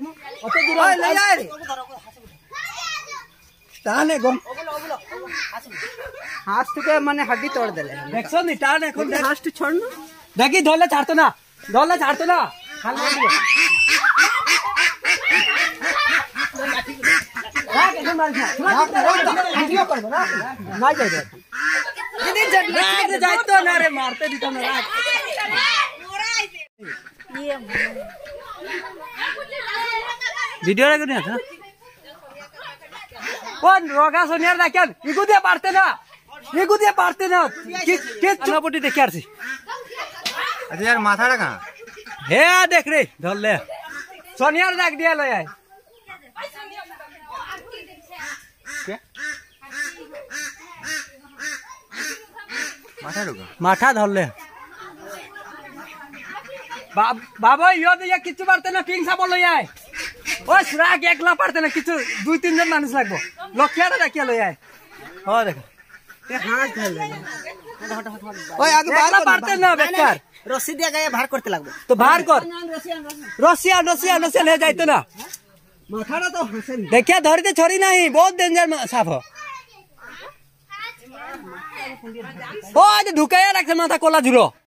অত দূর ले आए ताने गम हाथ থেকে মানে हड्डी तोड़ देले देखছো নি টান এখন हाथ छोड़ ना देखी धोले ছাড়তো না खाल मार दियो राख এখন मार वीडियो करबो ना नहीं जाए यदि जल्दी जाइतो ना रे मारते दितो ना राख ये वीडियो रे करनी है कौन रोगा सोनियार देखन इगु দিয়ে पारते ना के चुनापटी देखे आरছি अच्छा यार माथाটা कहां हे देख रे धर ले सोनियार देख दिया लो यार के माथा रुका माथा धर ले बाबा यो दिया किछु पारते ना किंग सा बोलो यार ओ श्राक एकला पारते ना किछु दुई तीन जन मानुष लागबो लखियाटा देखिया लो यार हो देख ए हाथ धर ले ओए आगे बाहर पारते ना बेकार रस्सी दिया गया बाहर करते लागबो तो बाहर कर रसिया ले जाइतो ना माथाटा तो हंसे देखिया धरते छोरी नहीं बहुत डेंजर साफ हो ओ आज ढुकाया रख माथा कोला झुरो